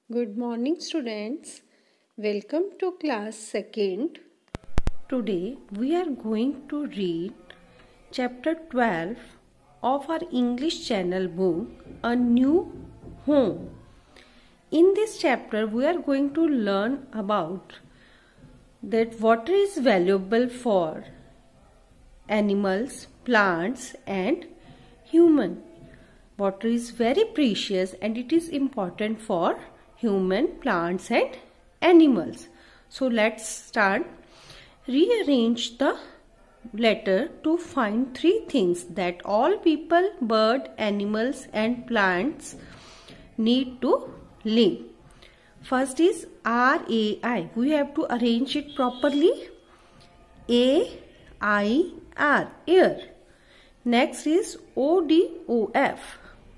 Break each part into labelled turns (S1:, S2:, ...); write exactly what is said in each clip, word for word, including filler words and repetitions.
S1: Good morning, students. Welcome to class second. Today we are going to read chapter twelve of our English channel book, A New Home. In this chapter we are going to learn about that water is valuable for animals, plants and human. Water is very precious and it is important for human, plants and animals. So let's start. Rearrange the letter to find three things that all people, bird, animals and plants need to live. First is R A I. We have to arrange it properly. A I R, air. Next is O D O F.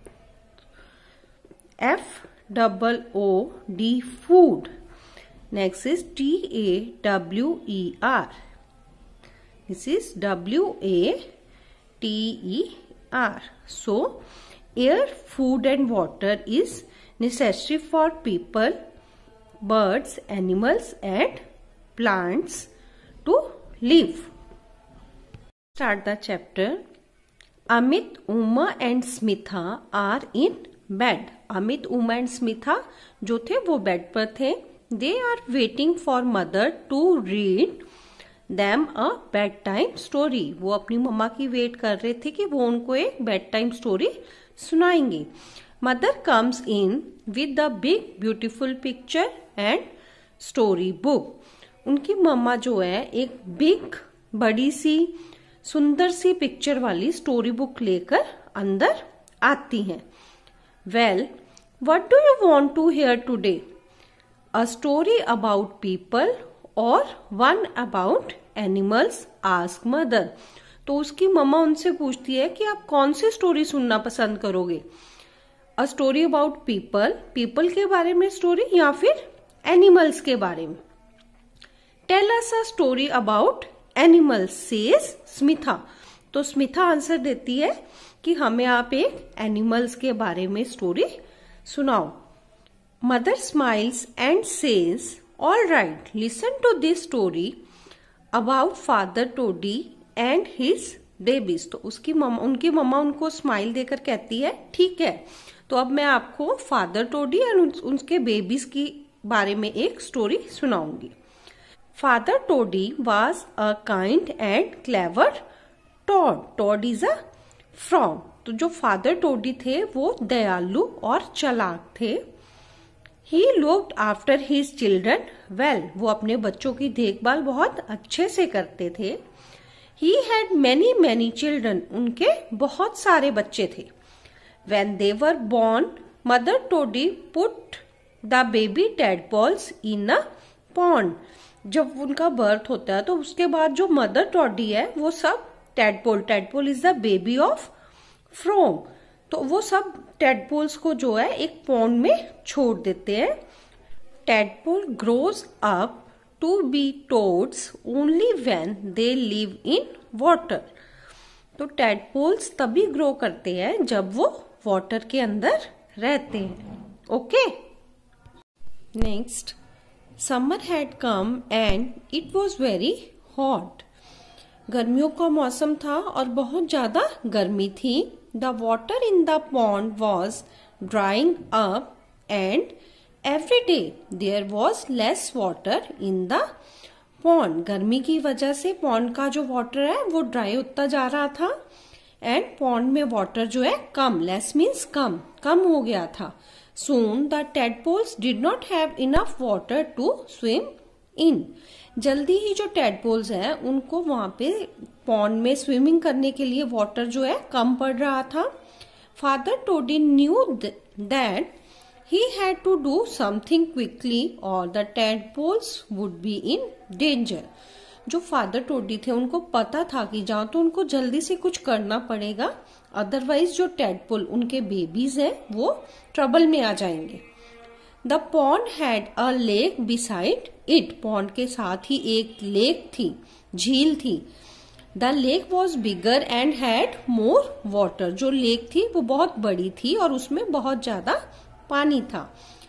S1: F double O D, food. Next is T A W E R. This is W A T E R. So, air, food and water is necessary for people, birds, animals and plants to live. Start the chapter. Amit, Uma and Smitha are in bed. Amit, Uma and Smitha जो थे वो bed पर थे. They are waiting for mother to read them a bedtime story. वो अपनी मम्मा की wait कर रहे थे कि वो उनको एक बेड टाइम स्टोरी सुनाएंगे. Mother comes in with the big beautiful picture and story book. उनकी मम्मा जो है एक बिग बड़ी सी सुंदर सी पिक्चर वाली स्टोरी बुक लेकर अंदर आती हैं. Well, what do you want to hear today? A story about people or one about animals? Ask mother. तो उसकी मम्मा उनसे पूछती है कि आप कौन सी स्टोरी सुनना पसंद करोगे? A story about people, people के बारे में स्टोरी या फिर animals के बारे में? Tell us a story about animals, says Smitha. तो स्मिथा आंसर देती है कि हमें आप एक एनिमल्स के बारे में स्टोरी सुनाओ. Mother smiles and says, all right, listen to this story about father Toady and his babies. तो उसकी मम्मा उनकी मम्मा उनको स्माइल देकर कहती है ठीक है, तो अब मैं आपको फादर टोडी एंड उनके बेबीज की बारे में एक स्टोरी सुनाऊंगी. Father Toady was a kind and clever toad. Toad is a frog. तो जो फादर टोडी थे वो दयालु और चालाक थे. He looked after his children well. वो अपने बच्चों की देखभाल बहुत अच्छे से करते थे. He had many many children. उनके बहुत सारे बच्चे थे. When they were born, mother Toady put the baby tadpoles in a pond. जब उनका बर्थ होता है तो उसके बाद जो मदर टोडी है वो सब tadpole, tadpole is the baby of frog, तो वो सब टैडपोल्स को जो है एक पॉन्ड में छोड़ देते हैं. Tadpole grows up to be toads only when they live in water. तो टैडपोल्स तभी ग्रो करते हैं जब वो वाटर के अंदर रहते हैं. Okay. Next, summer had come and it was very hot. गर्मियों का मौसम था और बहुत ज्यादा गर्मी थी. The water in the pond was drying up and every day there was less water in the pond. गर्मी की वजह से पॉन्ड का जो वाटर है वो ड्राई होता जा रहा था एंड पॉन्ड में वाटर जो है कम, लेस मीन्स कम, कम हो गया था. Soon the tadpoles did not have enough water to swim in. जल्दी ही जो टैडपोल्स हैं उनको वहां पे पॉन्ड में स्विमिंग करने के लिए वाटर जो है कम पड़ रहा था. Father Toady knew that he had to do something quickly और the tadpoles would be in danger. जो फादर टोडी थे उनको पता था कि जहां तो उनको जल्दी से कुछ करना पड़ेगा, अदरवाइज जो टैडपोल उनके बेबीज हैं वो ट्रबल में आ जाएंगे. The pond had a lake beside it. Pond के साथ ही एक लेक थी, झील थी. The lake was bigger and had more water. जो लेक थी वो बहुत बड़ी थी और उसमें बहुत ज्यादा पानी था.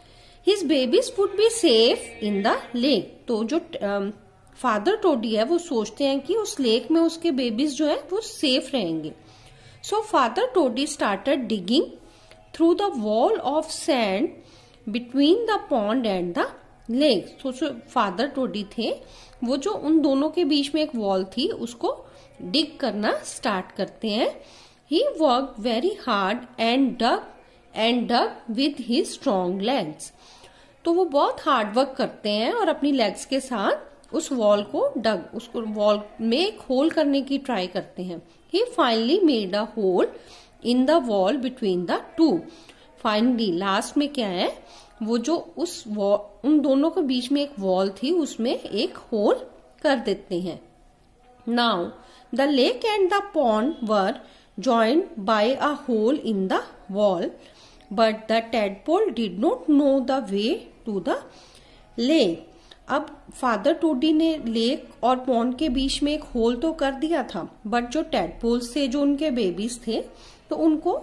S1: His babies would be safe in the lake. तो जो फादर टोडी है वो सोचते हैं कि उस लेक में उसके बेबीज जो है वो सेफ रहेंगे। So father Toady started digging through the wall of sand between the pond and the lake. तो जो फादर टोडी थे वो जो उन दोनों के बीच में एक वॉल थी उसको डिग करना स्टार्ट करते हैं। He worked very hard and dug and dug with his strong legs. तो वो बहुत हार्ड वर्क करते हैं और अपनी लेग्स के साथ उस वॉल को डग उसको वॉल में एक होल करने की ट्राई करते हैं। He finally made a hole in the wall between the two. Finally last में क्या है, वो जो उस वॉल उन दोनों के बीच में एक वॉल थी उसमें एक होल कर देते हैं। Now the lake and the pond were joined by a hole in the wall, but the tadpole did not know the way to the lake. अब फादर टोडी ने लेक और पॉन्ड के बीच में एक होल तो कर दिया था, बट जो टैडपोल्स थे जो उनके बेबीज थे तो उनको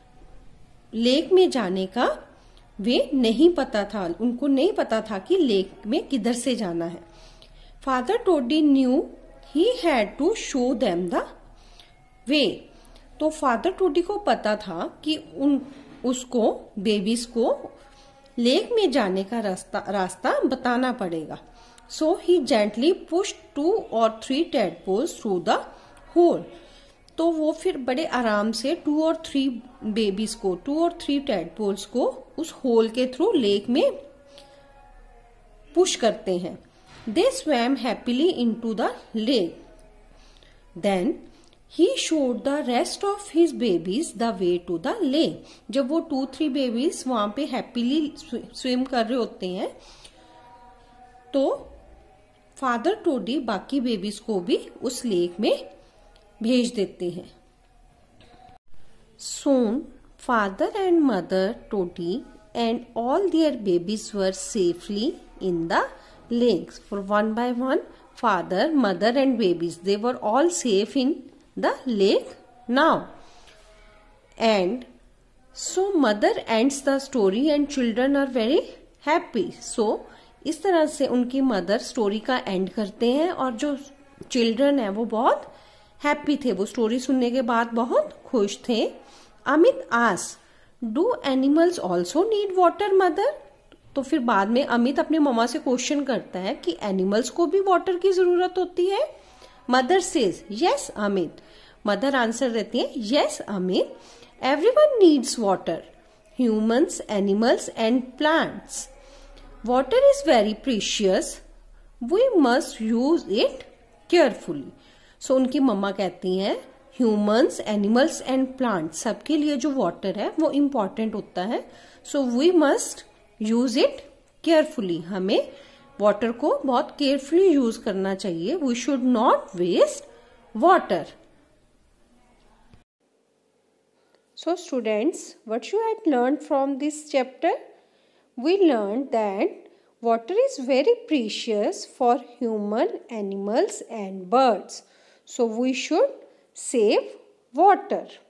S1: लेक में जाने का वे नहीं पता था। उनको नहीं पता था कि लेक में किधर से जाना है। Father Toady knew he had to show them the way. तो फादर टोडी को पता था कि उन उसको बेबीज को लेक में जाने का रास्ता रास्ता बताना पड़ेगा। So he gently push two और three tadpoles through the hole. तो वो फिर बड़े आराम से टू और थ्री बेबीज को टू और थ्री टैडपोल्स को उस होल के थ्रू लेक में पुश करते हैं। They swam happily into the lake. Then he showed the rest of his babies the way to the lake. जब वो टू थ्री बेबीज वहां पे हैप्पीली स्विम कर रहे होते हैं तो फादर टोडी बाकी बेबीज को भी उस लेक में भेज देते हैं। Soon father and mother Toti and all their babies were safely in the lakes. For one by one, father, mother and babies, they were all safe in the lake now. And so mother ends the story and children are very happy. So इस तरह से उनकी mother story का and करते हैं और जो children है वो बहुत हैप्पी थे। वो स्टोरी सुनने के बाद बहुत खुश थे। अमित आस, do animals also need water mother? तो फिर बाद में अमित अपनी मम्मा से क्वेश्चन करता है कि एनिमल्स को भी वाटर की जरूरत होती है? Mother says yes Amit. Mother answer देती है yes Amit, everyone needs water, humans, animals and plants. Water is very precious, we must use it carefully. So उनकी मम्मा कहती हैं ह्यूमंस, एनिमल्स एंड प्लांट्स सबके लिए जो वाटर है वो इम्पॉर्टेंट होता है। So we must use it carefully. हमें वाटर को बहुत केयरफुली यूज करना चाहिए। We should not waste water. So students, what you had learn from this chapter? We learned that water is very precious for human, animals and birds. So we should save water.